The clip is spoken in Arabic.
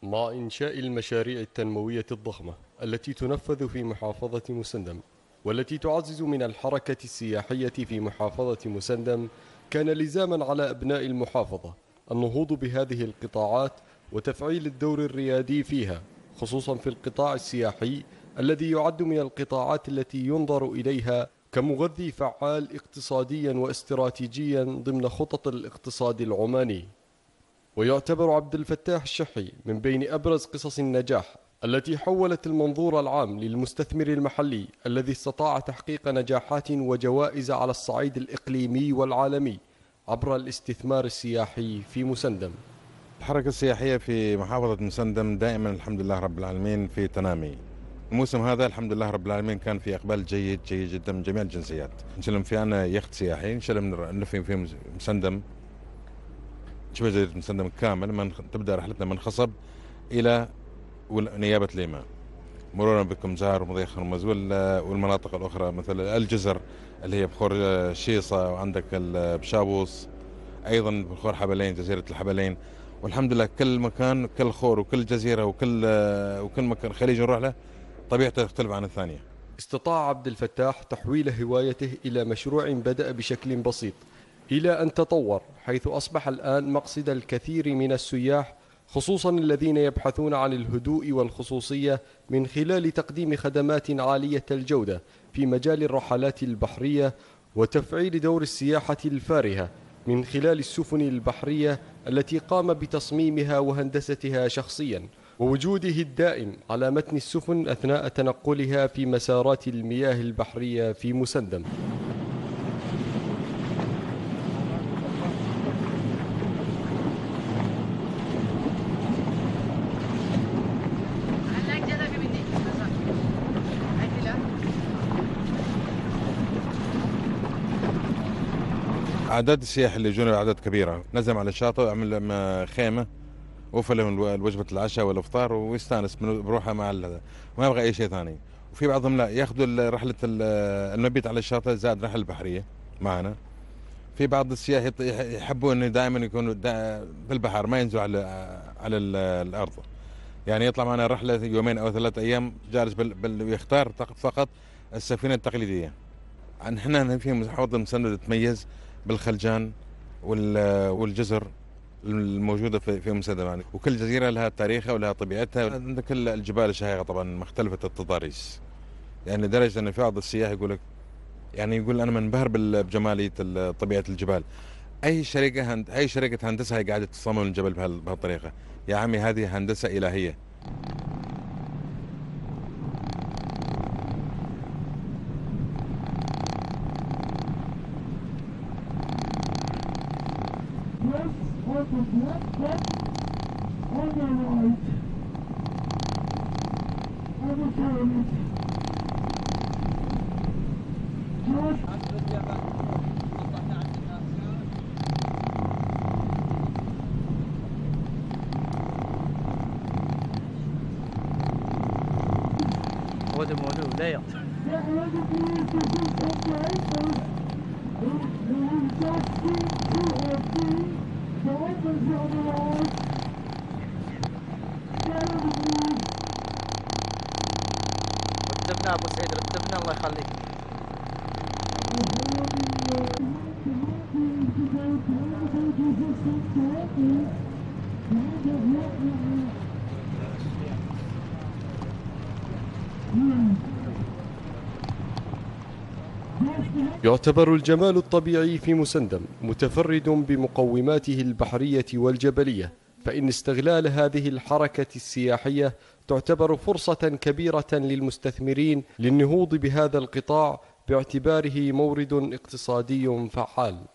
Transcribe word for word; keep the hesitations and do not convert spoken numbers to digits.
مع إنشاء المشاريع التنموية الضخمة التي تنفذ في محافظة مسندم والتي تعزز من الحركة السياحية في محافظة مسندم، كان لزاما على أبناء المحافظة النهوض بهذه القطاعات وتفعيل الدور الريادي فيها، خصوصا في القطاع السياحي الذي يعد من القطاعات التي ينظر إليها كمغذي فعال اقتصاديا واستراتيجيا ضمن خطط الاقتصاد العماني. ويعتبر عبد الفتاح الشحي من بين أبرز قصص النجاح التي حولت المنظور العام للمستثمر المحلي الذي استطاع تحقيق نجاحات وجوائز على الصعيد الإقليمي والعالمي عبر الاستثمار السياحي في مسندم. الحركة السياحية في محافظة مسندم دائما الحمد لله رب العالمين في تنامي. الموسم هذا الحمد لله رب العالمين كان في إقبال جيد جيد جدا من جميع الجنسيات. نشلم في أنا يخت سياحي، نشلم نلف في مسندم شبه جزيرة مسندم كامل، من تبدأ رحلتنا من خصب إلى نيابة ليما، مرورا بكمزار ومضيق هرمز والمناطق الأخرى مثل الجزر اللي هي بخور شيصة، وعندك بشابوس أيضا بخور حبلين، جزيرة الحبلين. والحمد لله كل مكان كل خور وكل جزيرة وكل وكل مكان خليج نروح له طبيعته تختلف عن الثانية. استطاع عبد الفتاح تحويل هوايته إلى مشروع بدأ بشكل بسيط إلى أن تطور، حيث أصبح الآن مقصد الكثير من السياح، خصوصا الذين يبحثون عن الهدوء والخصوصية من خلال تقديم خدمات عالية الجودة في مجال الرحلات البحرية وتفعيل دور السياحة الفارهة من خلال السفن البحرية التي قام بتصميمها وهندستها شخصيا، ووجوده الدائم على متن السفن أثناء تنقلها في مسارات المياه البحرية في مسندم. أعداد السياح اللي يجون أعداد كبيرة، نزل على الشاطئ وعمل خيمة وفى لهم وجبة العشاء والإفطار ويستانس بروحه مع ما يبغى أي شيء ثاني. وفي بعضهم لا ياخذوا رحلة المبيت على الشاطئ زائد رحلة بحرية معنا. في بعض السياح يحبوا إنه دائما يكونوا بالبحر ما ينزلوا على على الأرض، يعني يطلع معنا رحلة يومين أو ثلاثة أيام جالس بل ويختار فقط السفينة التقليدية. نحن في محافظة مسندم تتميز بالخلجان والجزر الموجودة في مسندم، وكل جزيرة لها تاريخها ولها طبيعتها. عندك الجبال الشاهقة طبعا مختلفة التضاريس، يعني لدرجة أن في بعض السياح يقول لك يعني يقول أنا منبهر بجمالية طبيعة الجبال. أي شركة هند أي شركة هندسة هي قاعدة تصمم الجبل بهالطريقة، يا عمي هذه هندسة إلهية. رتبنا ابو سعيد، رتبنا الله يخليك. يعتبر الجمال الطبيعي في مسندم متفرد بمقوماته البحرية والجبلية، فإن استغلال هذه الحركة السياحية تعتبر فرصة كبيرة للمستثمرين للنهوض بهذا القطاع باعتباره مورد اقتصادي فعال.